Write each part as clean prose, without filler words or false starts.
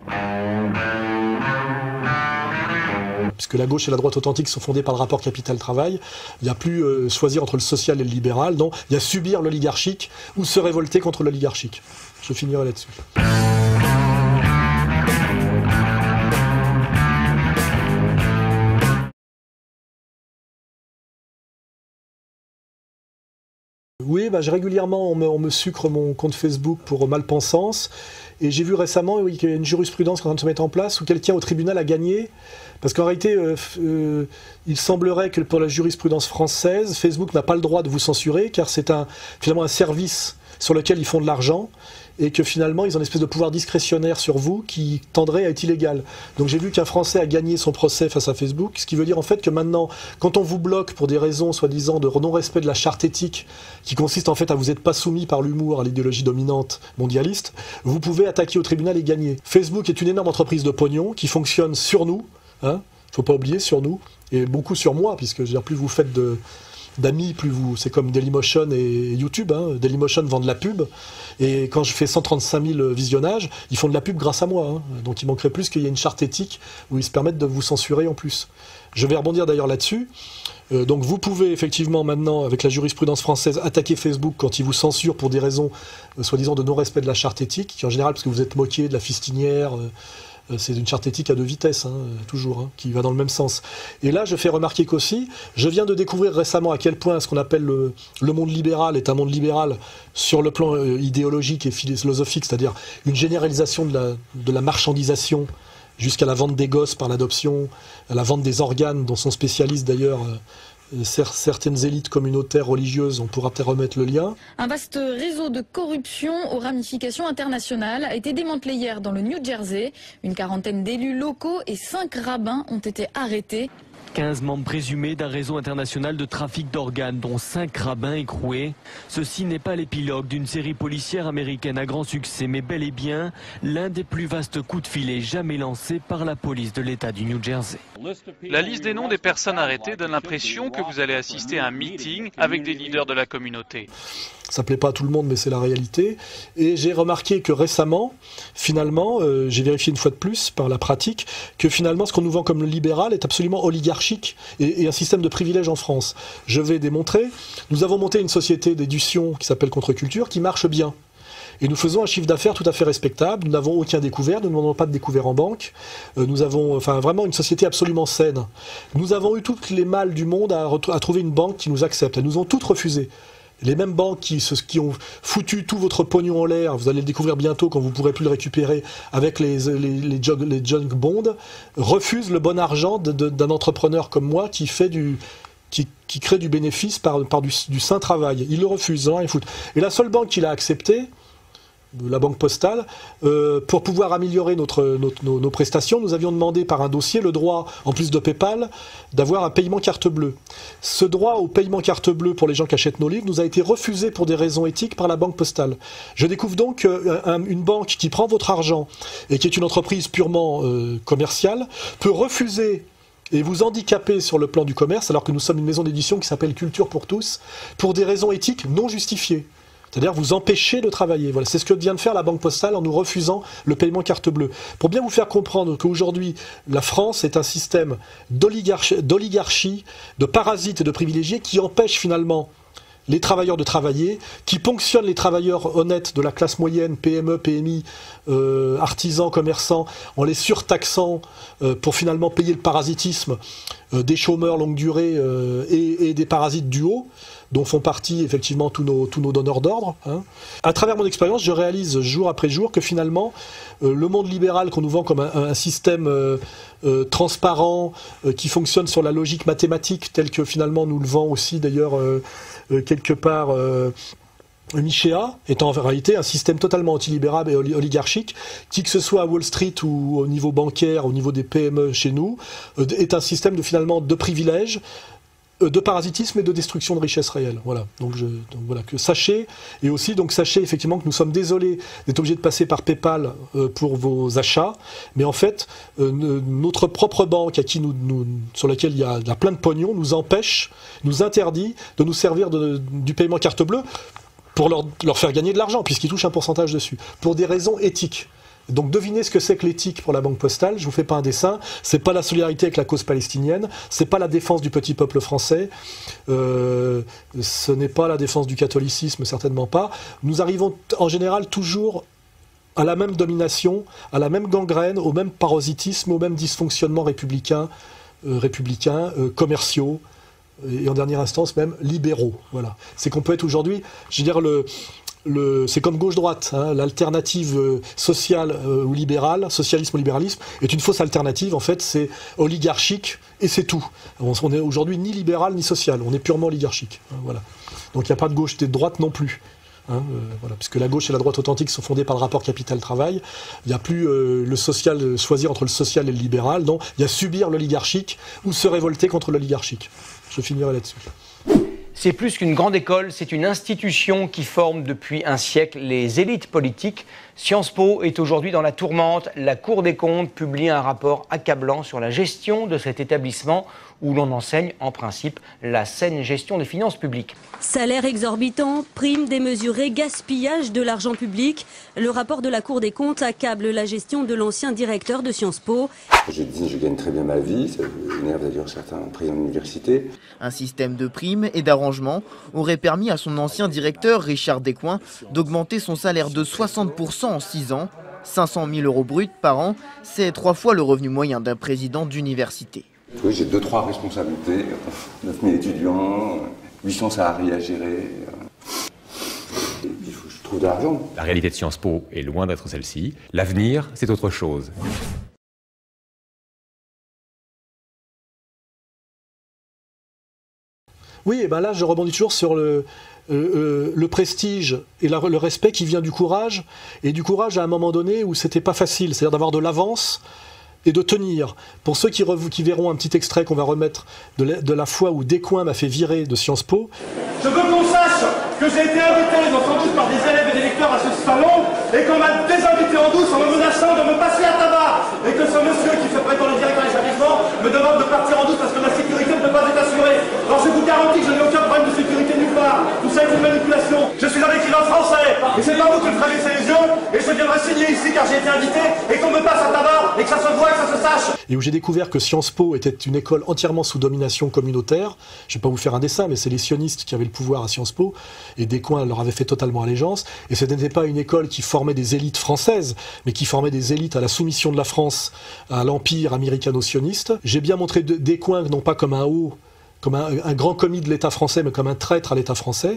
Puisque la gauche et la droite authentique sont fondées par le rapport capital-travail, il n'y a plus choisir entre le social et le libéral, non, il y a subir l'oligarchique ou se révolter contre l'oligarchique. Je finirai là-dessus. Oui, régulièrement on me sucre mon compte Facebook pour malpensance. Et j'ai vu récemment qu'il y a une jurisprudence qui est en train de se mettre en place où quelqu'un au tribunal a gagné. Parce qu'en réalité, il semblerait que pour la jurisprudence française, Facebook n'a pas le droit de vous censurer car c'est finalement un service sur lequel ils font de l'argent et que finalement ils ont une espèce de pouvoir discrétionnaire sur vous qui tendrait à être illégal. Donc j'ai vu qu'un Français a gagné son procès face à Facebook, ce qui veut dire en fait que maintenant, quand on vous bloque pour des raisons soi-disant de non-respect de la charte éthique, qui consiste en fait à vous être pas soumis par l'humour à l'idéologie dominante mondialiste, vous pouvez attaquer au tribunal et gagner. Facebook est une énorme entreprise de pognon qui fonctionne sur nous, hein, faut pas oublier, sur nous, et beaucoup sur moi, puisque je veux dire, plus vous faites d'amis, plus vous... C'est comme Dailymotion et YouTube. Hein. Dailymotion vend de la pub. Et quand je fais 135 000 visionnages, ils font de la pub grâce à moi. Hein. Donc il manquerait plus qu'il y ait une charte éthique où ils se permettent de vous censurer en plus. Je vais rebondir d'ailleurs là-dessus. Donc vous pouvez effectivement maintenant, avec la jurisprudence française, attaquer Facebook quand il vous censure pour des raisons, soi-disant, de non-respect de la charte éthique, qui en général, parce que vous êtes moqué de la fistinière... c'est une charte éthique à deux vitesses, hein, toujours, hein, qui va dans le même sens. Et là, je fais remarquer qu'aussi, je viens de découvrir récemment à quel point ce qu'on appelle le monde libéral est un monde libéral sur le plan idéologique et philosophique, c'est-à-dire une généralisation de la marchandisation jusqu'à la vente des gosses par l'adoption, à la vente des organes dont sont spécialistes d'ailleurs certaines élites communautaires religieuses, on pourra peut-être remettre le lien. Un vaste réseau de corruption aux ramifications internationales a été démantelé hier dans le New Jersey. Une quarantaine d'élus locaux et 5 rabbins ont été arrêtés. 15 membres présumés d'un réseau international de trafic d'organes, dont 5 rabbins écroués. Ceci n'est pas l'épilogue d'une série policière américaine à grand succès, mais bel et bien l'un des plus vastes coups de filet jamais lancés par la police de l'État du New Jersey. La liste des noms des personnes arrêtées donne l'impression que vous allez assister à un meeting avec des leaders de la communauté. Ça plaît pas à tout le monde, mais c'est la réalité. Et j'ai remarqué que récemment, finalement, j'ai vérifié une fois de plus par la pratique, que finalement ce qu'on nous vend comme le libéral est absolument oligarchique et un système de privilèges en France. Je vais démontrer. Nous avons monté une société d'édition qui s'appelle Contre-Culture, qui marche bien. Et nous faisons un chiffre d'affaires tout à fait respectable. Nous n'avons aucun découvert, nous n'avons pas de découvert en banque. Nous avons vraiment une société absolument saine. Nous avons eu toutes les malles du monde à trouver une banque qui nous accepte. Elles nous ont toutes refusé. Les mêmes banques qui ont foutu tout votre pognon en l'air, vous allez le découvrir bientôt quand vous ne pourrez plus le récupérer avec les junk bonds, refusent le bon argent d'un entrepreneur comme moi qui crée du bénéfice par du sain travail. Ils le refusent, rien foutre. Et la seule banque qui l'a accepté, la Banque Postale, pour pouvoir améliorer nos prestations, nous avions demandé par un dossier le droit, en plus de PayPal, d'avoir un paiement carte bleue. Ce droit au paiement carte bleue pour les gens qui achètent nos livres nous a été refusé pour des raisons éthiques par la Banque Postale. Je découvre donc une banque qui prend votre argent et qui est une entreprise purement commerciale peut refuser et vous handicaper sur le plan du commerce alors que nous sommes une maison d'édition qui s'appelle Culture pour tous pour des raisons éthiques non justifiées. C'est-à-dire vous empêcher de travailler. Voilà, c'est ce que vient de faire la Banque Postale en nous refusant le paiement carte bleue. Pour bien vous faire comprendre qu'aujourd'hui, la France est un système d'oligarchie, de parasites et de privilégiés qui empêche finalement les travailleurs de travailler, qui ponctionne les travailleurs honnêtes de la classe moyenne, PME, PMI, artisans, commerçants, en les surtaxant pour finalement payer le parasitisme des chômeurs longue durée et des parasites du haut, dont font partie effectivement tous nos donneurs d'ordre. Hein. À travers mon expérience, je réalise jour après jour que finalement, le monde libéral qu'on nous vend comme un système transparent, qui fonctionne sur la logique mathématique, tel que finalement nous le vend aussi d'ailleurs quelque part Michéa, est en réalité un système totalement antilibéral et oligarchique, qui que ce soit à Wall Street ou au niveau bancaire, au niveau des PME chez nous, est un système finalement de privilèges, de parasitisme et de destruction de richesses réelles. Voilà. Donc voilà, que sachez, et aussi donc sachez effectivement que nous sommes désolés d'être obligés de passer par PayPal pour vos achats, mais en fait notre propre banque sur laquelle il y a plein de pognon nous empêche, nous interdit de nous servir du paiement carte bleue pour leur faire gagner de l'argent, puisqu'ils touchent un pourcentage dessus, pour des raisons éthiques. Donc devinez ce que c'est que l'éthique pour la Banque Postale. Je vous fais pas un dessin. C'est pas la solidarité avec la cause palestinienne. C'est pas la défense du petit peuple français. Ce n'est pas la défense du catholicisme, certainement pas. Nous arrivons en général toujours à la même domination, à la même gangrène, au même parasitisme, au même dysfonctionnement républicain, commerciaux, et en dernière instance même libéraux. Voilà. C'est qu'on peut être aujourd'hui, je veux dire, c'est comme gauche-droite, hein, l'alternative sociale ou libérale, socialisme ou libéralisme, est une fausse alternative, en fait, c'est oligarchique, et c'est tout. On est aujourd'hui ni libéral ni social, on est purement oligarchique. Hein, voilà. Donc il n'y a pas de gauche et de droite non plus. Hein, voilà, puisque la gauche et la droite authentique sont fondées par le rapport capital-travail, il n'y a plus le social, choisir entre le social et le libéral, non, il y a subir l'oligarchique ou se révolter contre l'oligarchique. Je finirai là-dessus. C'est plus qu'une grande école, c'est une institution qui forme depuis un siècle les élites politiques. Sciences Po est aujourd'hui dans la tourmente. La Cour des comptes publie un rapport accablant sur la gestion de cet établissement où l'on enseigne en principe la saine gestion des finances publiques. Salaire exorbitant, primes démesurées, gaspillage de l'argent public. Le rapport de la Cour des comptes accable la gestion de l'ancien directeur de Sciences Po. Je gagne très bien ma vie, ça énerve d'ailleurs certains présidents d'université. Un système de primes et d'arrangements aurait permis à son ancien directeur, Richard Descoings, d'augmenter son salaire de 60% en 6 ans. 500 000 € bruts par an, c'est 3 fois le revenu moyen d'un président d'université. Oui, j'ai 2-3 responsabilités, 9000 étudiants, 800 salariés à gérer. Et puis, il faut que je trouve de l'argent. La réalité de Sciences Po est loin d'être celle-ci. L'avenir, c'est autre chose. Oui, et ben là, je rebondis toujours sur le prestige et le respect qui vient du courage, et du courage à un moment donné où c'était pas facile, c'est-à-dire d'avoir de l'avance et de tenir. Pour ceux qui verront un petit extrait qu'on va remettre de la fois où Descoings m'a fait virer de Sciences Po. Je veux qu'on sache que j'ai été invité sans doute par des élèves et des lecteurs à ce salon et qu'on m'a désinvité en douce en me menaçant de me passer à tabac et que ce monsieur qui se prétend le directeur de l'établissement me demande de partir en douce parce que ma sécurité ne peut pas être assurée. Alors je vous garantis que je n'ai aucun problème de sécurité nulle part. Tout ça est une manipulation. Je suis un écrivain français et c'est pas vous qui me ferez baisser les yeux et je viendrai signer ici car j'ai été invité et qu'on me passe à tabac et que ça se voit et que ça se sache. Et où j'ai découvert que Sciences Po était une école entièrement sous domination communautaire. Je ne vais pas vous faire un dessin, mais c'est les sionistes qui avaient le pouvoir à Sciences Po, et Descoings leur avait fait totalement allégeance. Et ce n'était pas une école qui formait des élites françaises, mais qui formait des élites à la soumission de la France à l'empire américano-sioniste. J'ai bien montré Descoings non pas comme un grand commis de l'État français, mais comme un traître à l'État français.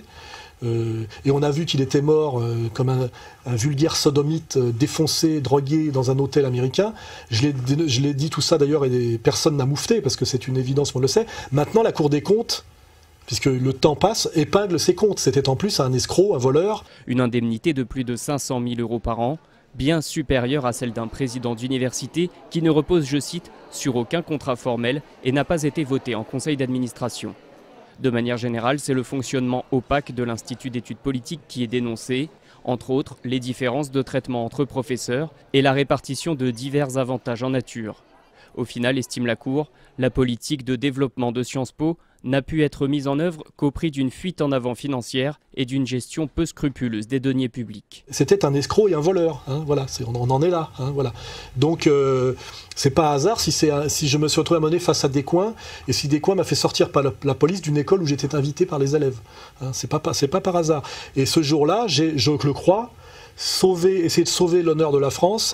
Et on a vu qu'il était mort comme un vulgaire sodomite défoncé, drogué dans un hôtel américain. Je l'ai dit tout ça d'ailleurs et personne n'a moufté parce que c'est une évidence, on le sait. Maintenant la Cour des comptes, puisque le temps passe, épingle ses comptes. C'était en plus un escroc, un voleur. Une indemnité de plus de 500 000 € par an, bien supérieure à celle d'un président d'université qui ne repose, je cite, sur aucun contrat formel et n'a pas été voté en conseil d'administration. De manière générale, c'est le fonctionnement opaque de l'Institut d'études politiques qui est dénoncé, entre autres les différences de traitement entre professeurs et la répartition de divers avantages en nature. Au final, estime la Cour, la politique de développement de Sciences Po n'a pu être mise en œuvre qu'au prix d'une fuite en avant financière et d'une gestion peu scrupuleuse des deniers publics. C'était un escroc et un voleur, hein, voilà, on en est là. Hein, voilà. Donc c'est pas hasard si je me suis retrouvé à un moment donné face à Descoings, et si Descoings m'a fait sortir par la police d'une école où j'étais invité par les élèves. Hein, c'est pas par hasard. Et ce jour-là, je le crois, essayer de sauver l'honneur de la France.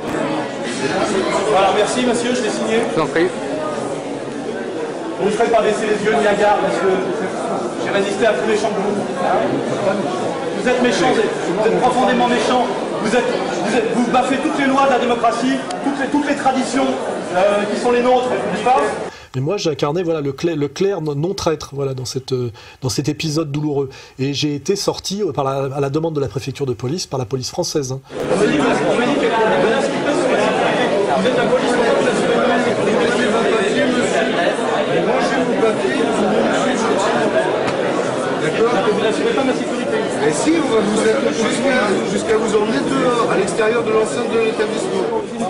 Voilà, merci monsieur, je l'ai signé. Vous ne ferez pas baisser les yeux ni la garde parce que j'ai résisté à tous les méchants que vous. Vous êtes méchants, vous êtes profondément méchants. Vous bafouez toutes les lois de la démocratie, toutes les traditions qui sont les nôtres, n'est-ce pas ? Mais moi, j'incarnais voilà, le clerc non traître voilà, dans cet épisode douloureux. Et j'ai été sorti à la demande de la préfecture de police par la police française. Hein. On me dit que vous êtes la police française. D'accord. Vous n'assurez pas ma sécurité. Mais si, vous êtes jusqu'à vous emmener dehors, à l'extérieur de l'enceinte de l'établissement.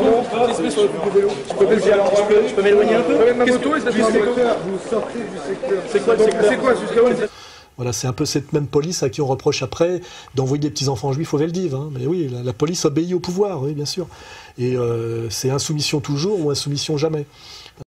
Je peux m'éloigner un peu. Vous sortez du secteur. C'est quoi le secteur ? C'est quoi jusqu'à où ? Voilà, c'est un peu cette même police à qui on reproche après d'envoyer des petits enfants juifs au Veldiv. Hein. Mais oui, la police obéit au pouvoir, oui, bien sûr. Et c'est insoumission toujours ou insoumission jamais.